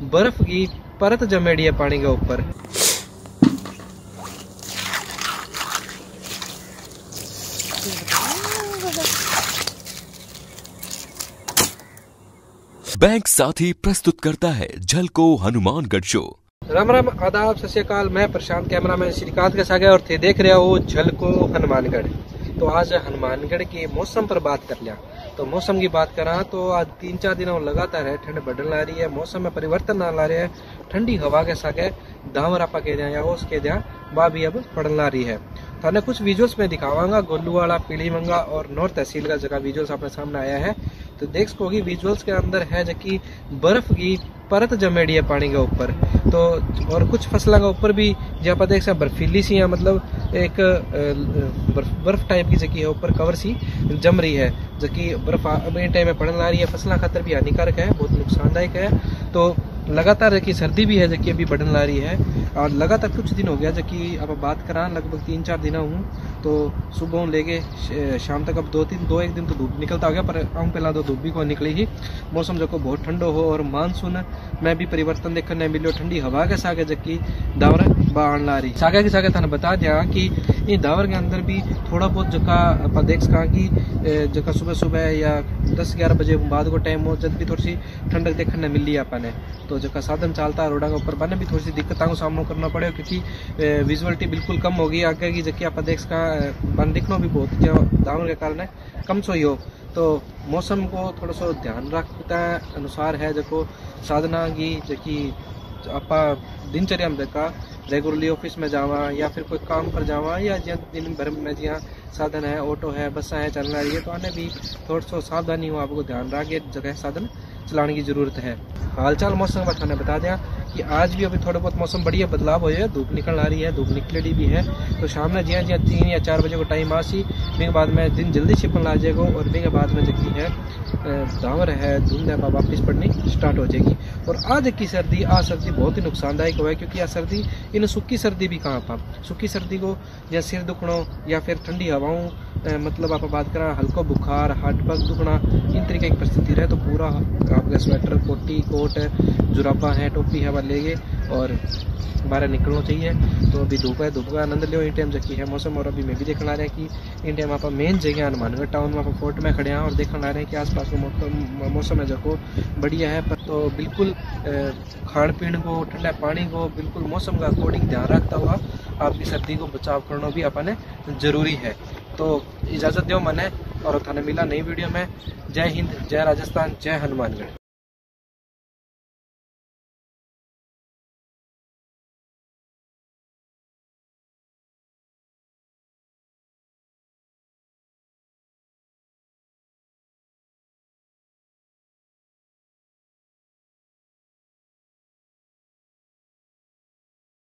बर्फ की परत जमेड़ी है पानी के ऊपर। बैंक साथी प्रस्तुत करता है झलको हनुमानगढ़ शो। राम राम आदाब सत श्री अकाल। मैं प्रशांत कैमरामैन श्रीकांत के साथ और थे देख रहे हो झलको हनुमानगढ़। तो आज हनुमानगढ़ के मौसम पर बात कर लिया। तो मौसम की बात करा तो आज 3-4 दिनों लगातार है ठंड बढ़ने ला रही है, मौसम में परिवर्तन आ ला रहा है। ठंडी हवा के सागे दावर आपा कह दिया या ओस कह दिया वह भी अब पड़न ला रही है। थाने कुछ विजुअल्स में दिखावांगा। गोलूवाड़ा, पीलीमंगा और नौर तहसील का जगह विजुअल्स अपने सामने आया है। तो देख सकोगी विजुअल्स के अंदर है जबकि बर्फ की परत जमेड़ी है पानी के ऊपर। तो और कुछ फसलों के ऊपर भी जहाँ पर देख सकते बर्फीली सी है, मतलब एक बर्फ टाइप की जगह है ऊपर कवर सी जम रही है। जबकि बर्फ अभी टाइम में पड़ने ला रही है, फसलों खातर भी हानिकारक है, बहुत नुकसानदायक है। तो लगातार जबकि सर्दी भी है जबकि अभी बढ़ने ला रही है और लगातार कुछ दिन हो गया जबकि अब बात करा लगभग 3-4 दिन हूँ। तो सुबह लेके शाम तक अब 2-1 दिन तो धूप निकलता हो गया, पर आऊँ पहला तो धूप भी को निकली ही। मौसम जो बहुत ठंडो हो और मानसून में भी परिवर्तन देखने मिलो। ठंडी हवा के सागे जबकि दावर बाढ़ ला रही सागे के सागे थाने बता दिया कि ये दावर के अंदर भी थोड़ा बहुत जगह आप देख सका कि जगह सुबह सुबह या 10-11 बजे बाद को टाइम हो जब भी थोड़ी सी ठंडक देखने मिल रही है अपने। तो जगह साधन चलता रोडा के ऊपर बने भी थोड़ी सी दिक्कतों का सामना करना पड़े क्योंकि विजुअलिटी बिल्कुल कम होगी आगे की जबकि आप देख सका बन दिखना भी बहुत दावर के कारण कम सोई हो। तो मौसम को थोड़ा सा ध्यान रखता अनुसार है जो साधना की जबकि आप दिनचर्या में देखा रेगुलरली ऑफिस में जावा या फिर कोई काम पर जावा या दिन भर में जहाँ साधन है, ऑटो है, बसा है चलना रही है, तो आने भी थोड़ा सा सावधानी हो, आपको ध्यान रख के जगह साधन चलाने की जरूरत है। हालचाल मौसम का थाने बता दिया कि आज भी अभी थोड़ा बहुत मौसम बढ़िया बदलाव हो है, धूप निकल आ रही है, धूप निकलेगी भी है। तो शाम में जिया 3 या 4 बजे को टाइम आसी के बाद में दिन जल्दी छिपन ला जाएगा और के बाद में जबकि है दावर है धुंध है वापस पड़नी स्टार्ट हो जाएगी। और आज की सर्दी सर्दी बहुत ही नुकसानदायक हुआ है क्योंकि आ सर्दी इन सूखी सर्दी भी कहाँ पा सूखी सर्दी को या सिर दुखना या फिर ठंडी हवाओं मतलब आप बात करा हल्का बुखार, हार्ट पग दुखना, इन तरीके की परिस्थिति रहे तो पूरा आपका स्वेटर, कोटी, कोट, जुराबा है, टोपी है वह लेंगे और बाहर निकलना चाहिए। तो अभी धूप है, धूप का आनंद लियो इन टाइम जबकि है मौसम। और अभी मैं भी देखना आ रहा है कि इन टाइम आप मेन जगह हनुमानगढ़ टाउन में आप फोर्ट में खड़े हैं और देखना आ रहे हैं कि आसपास का मौसम है जो बढ़िया है। पर तो बिल्कुल खान पीन को, ठंडा पानी को बिल्कुल मौसम का अकॉर्डिंग ध्यान रखता हुआ आपकी सर्दी को बचाव करना भी अपने जरूरी है। तो इजाज़त दो मने और थाने मिला नई वीडियो में। जय हिंद, जय राजस्थान, जय हनुमानगढ़।